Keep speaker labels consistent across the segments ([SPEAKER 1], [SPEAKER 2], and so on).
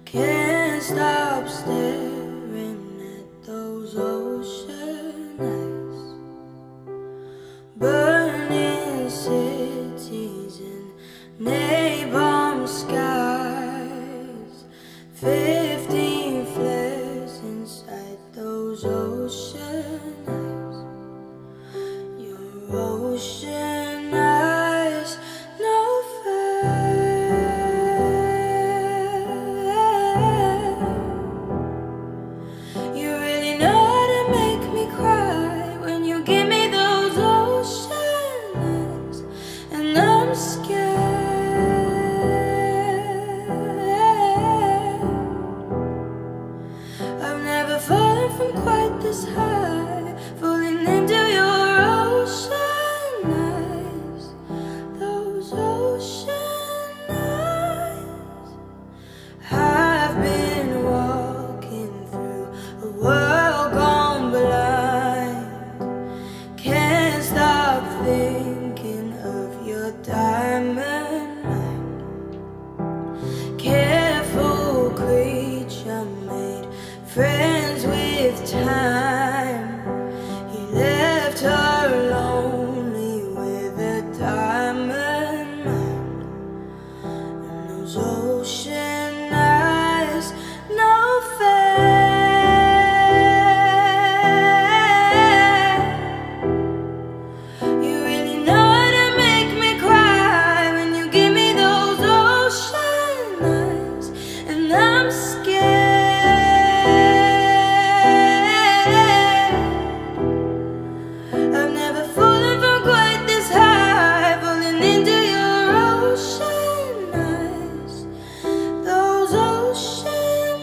[SPEAKER 1] Can't stop staring at those ocean eyes, burning cities and napalm skies. 15 flares inside those ocean eyes. Your ocean eyes, no fair. You really know how to make me cry when you give me those ocean eyes, and I'm scared. I've never fallen from quite this high, falling into your ocean eyes, those ocean eyes. I've been walking through a world gone blind, can't stop thinking of your diamond mind. Careful creature made friends with time. He left her lonely with a diamond mind. And those ocean eyes, no fair. You really know how to make me cry when you give me those ocean eyes, and I'm scared. I've never fallen from quite this high, falling into your ocean eyes, those ocean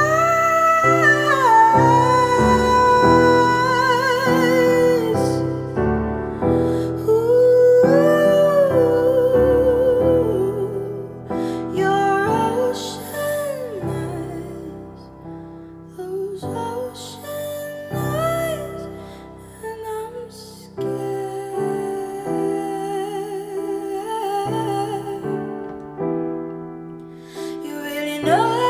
[SPEAKER 1] eyes. Ooh, your ocean eyes, those ocean eyes, and I'm scared. You really know